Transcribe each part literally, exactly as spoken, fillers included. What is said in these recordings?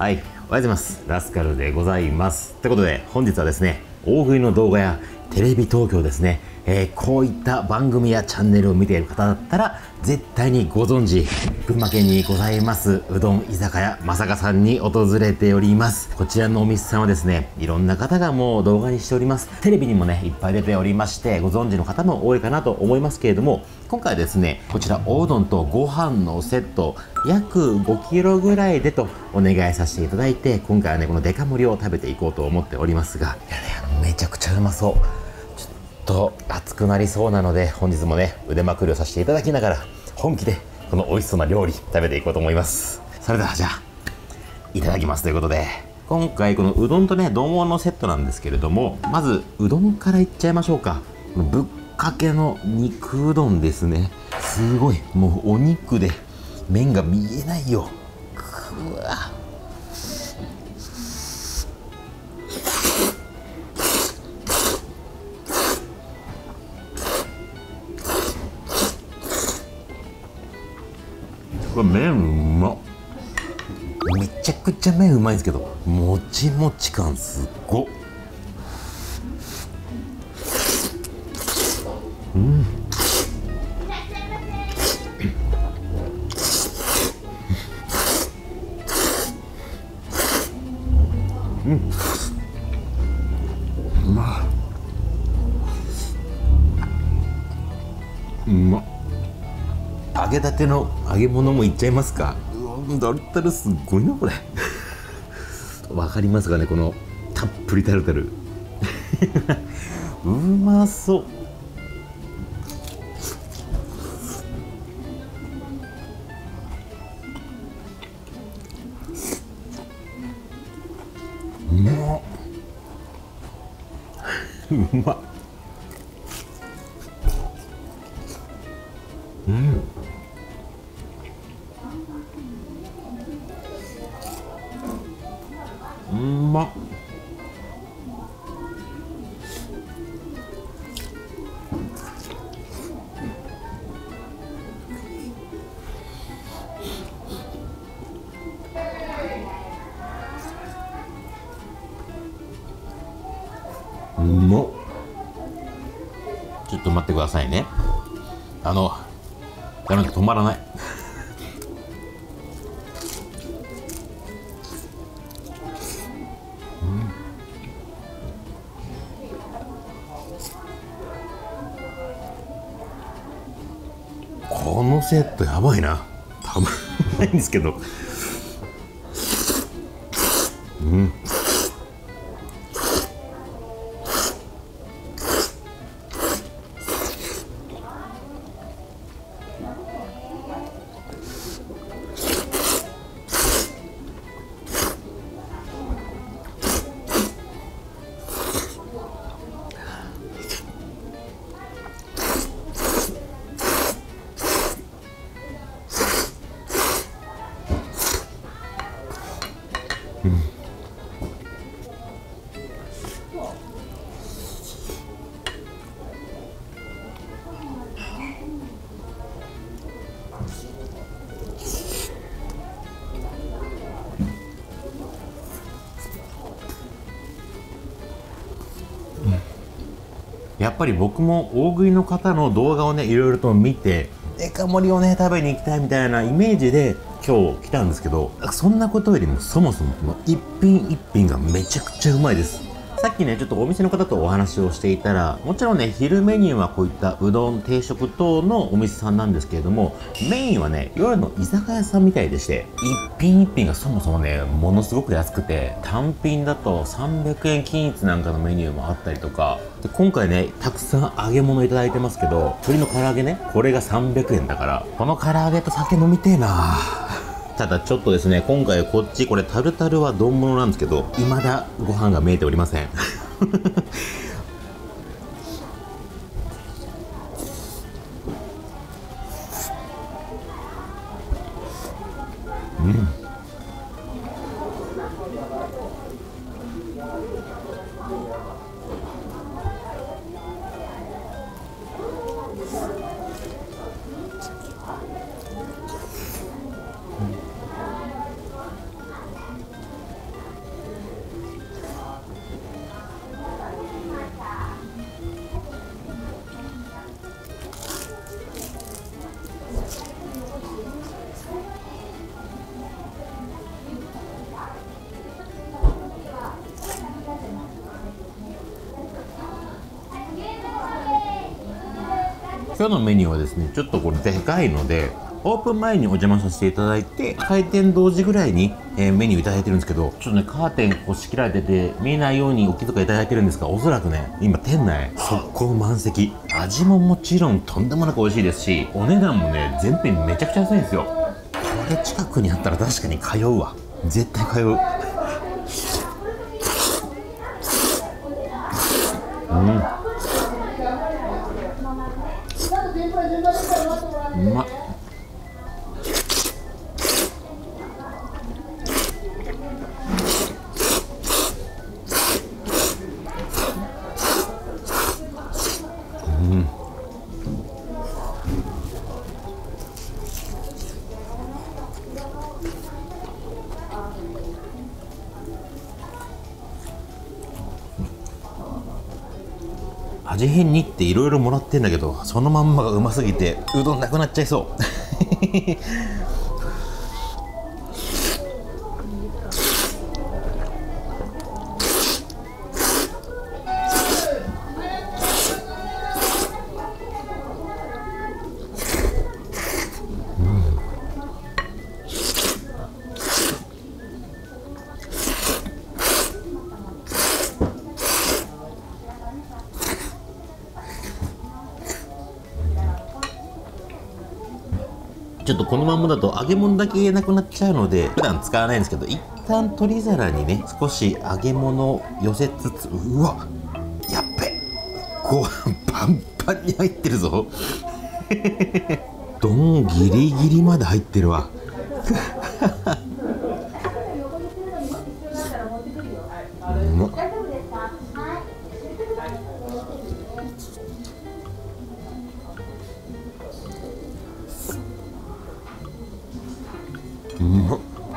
はい、おはようございます。ラスカルでございます。ということで、本日はですね、大食いの動画やテレビ東京ですね、えー、こういった番組やチャンネルを見ている方だったら、絶対にご存知、群馬県にございます、うどん居酒屋まさかさんに訪れております。こちらのお店さんはですね、いろんな方がもう動画にしております。テレビにもね、いっぱい出ておりまして、ご存知の方も多いかなと思いますけれども、今回はですね、こちらおうどんとご飯のセット、約ごキロぐらいでとお願いさせていただいて、今回はね、このデカ盛りを食べていこうと思っておりますが、いやね、あのめちゃくちゃうまそう。ちょっと熱くなりそうなので、本日もね、腕まくりをさせていただきながら、本気でこの美味しそうな料理食べていこうと思います。それではじゃあ、いただきますということで、今回このうどんとね、丼のセットなんですけれども、まずうどんからいっちゃいましょうか。ぶっかけの肉うどんですね。すごい、もうお肉で麺が見えないよ。くわ。これ麺うまっ。めちゃくちゃ麺うまいんですけど、もちもち感すっごっ。うん。うん。うまっ。うまっ。揚げたての揚げ物もいっちゃいますか。うわ、タルタルすっごいなこれ。わかりますかね、このたっぷりタルタル。うまそう。うまっ。うまっ。うん。うまっ。うまっ。ちょっと待ってくださいね。あの、なんか止まらない。このセットやばいな。たまらないんですけど。うん。やっぱり僕も大食いの方の動画をね、いろいろと見て、デカ盛りをね、食べに行きたいみたいなイメージで今日来たんですけど、そんなことよりもそもそもこの一品一品がめちゃくちゃうまいです。さっきね、ちょっとお店の方とお話をしていたら、もちろんね、昼メニューはこういったうどん、定食等のお店さんなんですけれども、メインはね、夜の居酒屋さんみたいでして、一品一品がそもそもね、ものすごく安くて、単品だとさんびゃくえん均一なんかのメニューもあったりとか、で今回ね、たくさん揚げ物いただいてますけど、鶏の唐揚げね、これがさんびゃくえんだから、この唐揚げと酒飲みてえな。ただちょっとですね、今回こっち、これタルタルは丼物なんですけど、未だご飯が見えておりません。うん。 今日のメニューはですね、ちょっとこれでかいので、オープン前にお邪魔させていただいて、開店同時ぐらいに、えー、メニューいただいてるんですけど、ちょっとね、カーテンこう仕切られてて、見えないようにお気遣いいただいてるんですが、おそらくね、今店内、速攻満席。味ももちろんとんでもなく美味しいですし、お値段もね、全品めちゃくちゃ安いんですよ。これ近くにあったら確かに通うわ。絶対通う。うん。うまっ。味変にっていろいろもらってんだけど、そのまんまがうますぎてうどんなくなっちゃいそうちょっとこのまんまだと揚げ物だけなくなっちゃうので普段使わないんですけど、一旦取り皿にね少し揚げ物を寄せつつ、うわやっべ、ご飯パンパンに入ってるぞ丼ギリギリまで入ってるわうまっ。うまっ。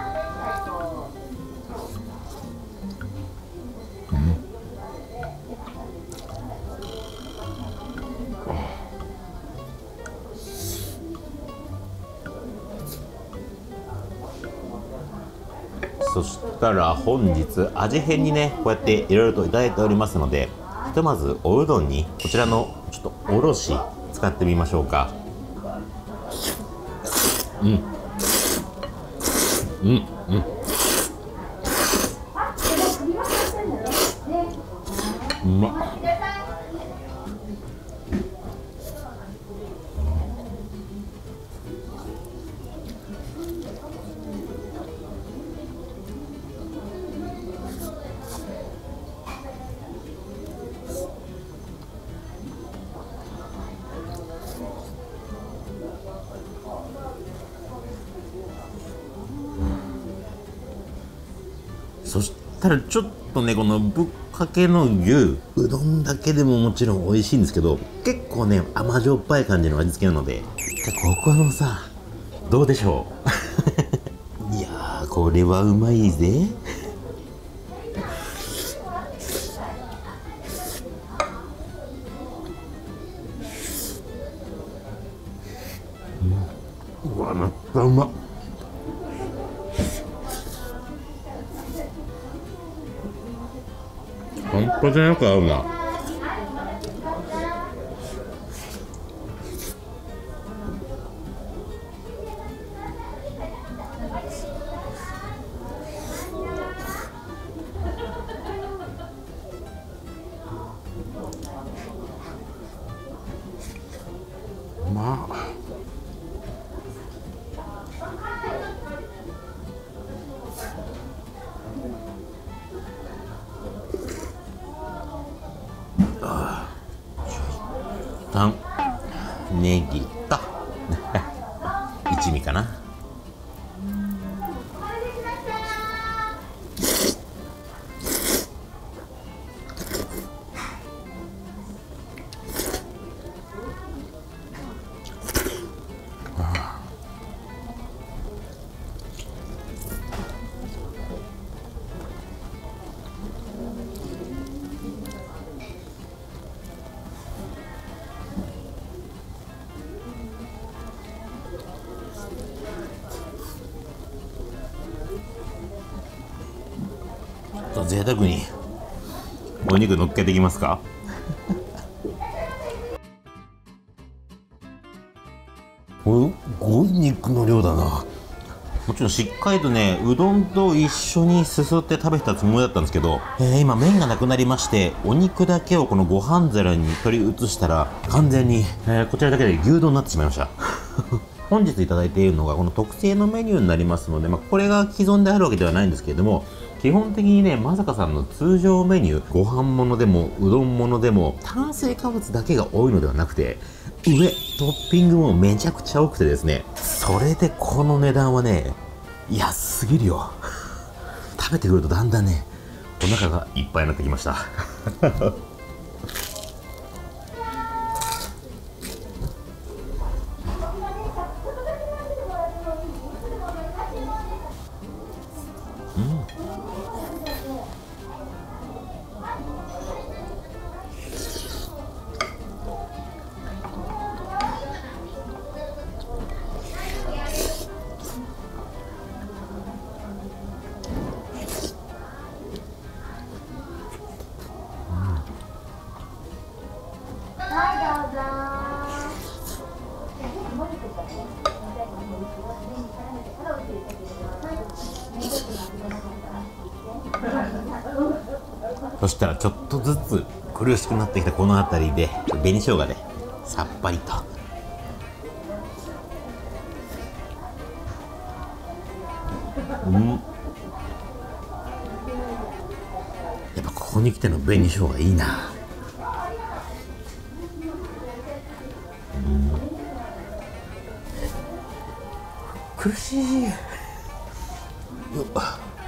そしたら本日味変にねこうやっていろいろといただいておりますので、ひとまずおうどんにこちらのちょっとおろし使ってみましょうか。うんうんうん、うまっ。そしたらちょっとねこのぶっかけの牛うどんだけでももちろん美味しいんですけど、結構ね甘じょっぱい感じの味付けなので、ここのさどうでしょういやーこれはうまいぜうん、うわめっちゃうまっ。半端じゃなく合うな。まあネギと一味かな。贅沢にお肉乗っけていきますかすごい肉の量だな。もちろんしっかりとね、うどんと一緒にすすって食べてたつもりだったんですけど、えー、今麺がなくなりまして、お肉だけをこのご飯皿に取り移したら、完全に、えー、こちらだけで牛丼になってしまいました。本日いただいているのがこの特製のメニューになりますので、まあ、これが既存であるわけではないんですけれども、基本的にね、まさかさんの通常メニュー、ご飯物でもうどん物でも炭水化物だけが多いのではなくて、上、トッピングもめちゃくちゃ多くてですね、それでこの値段はね、安すぎるよ。食べてくるとだんだんね、お腹がいっぱいになってきました。そしたらちょっとずつ苦しくなってきたこの辺りで紅生姜でさっぱりと。うん、やっぱここに来ての紅生姜いいな。うん、苦しい。よっ、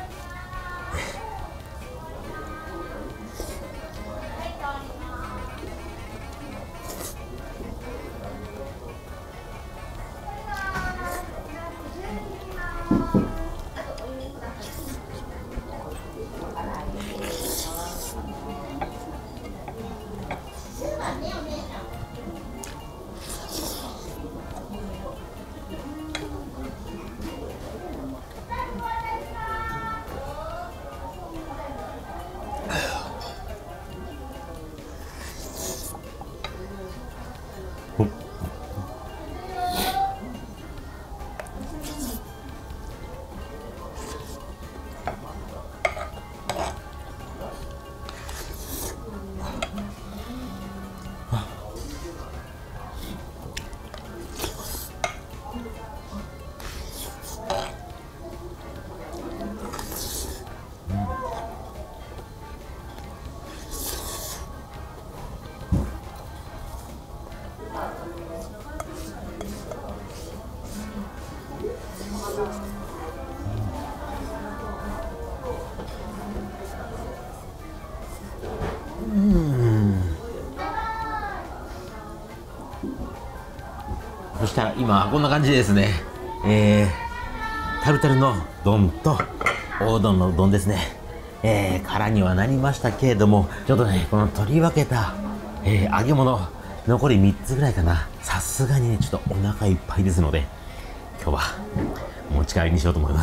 そしたら今こんな感じでですね、えー、タルタルの丼とおうどんの丼ですね、えー、空にはなりましたけれども、ちょっとねこの取り分けた、えー、揚げ物残りみっつぐらいかな。さすがにねちょっとお腹いっぱいですので、今日は持ち帰りにしようと思います。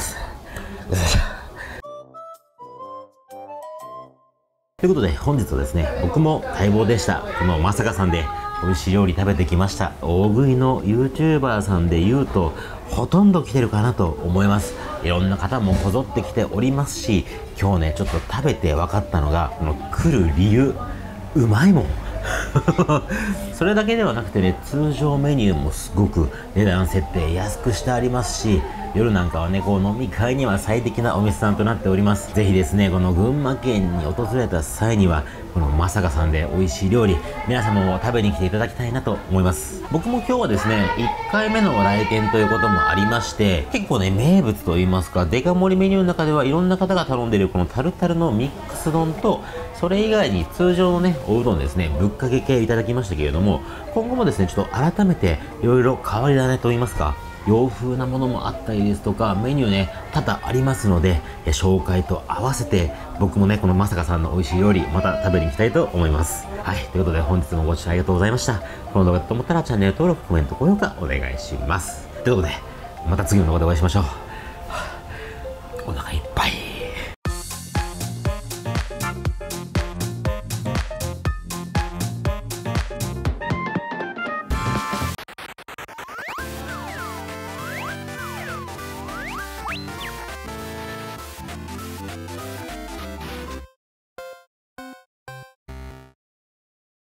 ということで本日はですね、僕も待望でしたこのまさかさんで美味しい料理食べてきました。大食いの YouTuber さんで言うとほとんど来てるかなと思います。いろんな方もこぞってきておりますし、今日ねちょっと食べて分かったのが、この来る理由、うまいもん。それだけではなくてね、通常メニューもすごく値段設定安くしてありますし、夜なんかはねこう飲み会には最適なお店さんとなっております。ぜひですねこの群馬県に訪れた際にはこのまさかさんで美味しい料理皆様も食べに来ていただきたいなと思います。僕も今日はですねいっかいめの来店ということもありまして、結構ね名物といいますかデカ盛りメニューの中ではいろんな方が頼んでいるこのタルタルのミックス丼と、それ以外に通常のねおうどんですねぶっかけ系いただきましたけれども、今後もですねちょっと改めていろいろ変わり種といいますか洋風なものもあったりですとか、メニューね多々ありますので、え紹介と合わせて僕もねこのまさかさんの美味しい料理また食べに行きたいと思います。はい、ということで本日もご視聴ありがとうございました。この動画だと思ったらチャンネル登録、コメント、高評価お願いします。ということでまた次の動画でお会いしましょう。はあ、お腹いっぱい。